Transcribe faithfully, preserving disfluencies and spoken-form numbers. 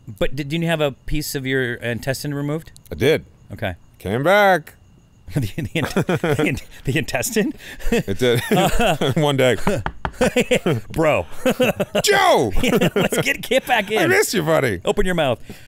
But did, didn't you have a piece of your intestine removed? I did. Okay. Came back. the, the, the, the intestine? It did. One day. Bro. Joe! Let's get, get back in. I miss you, buddy. Open your mouth.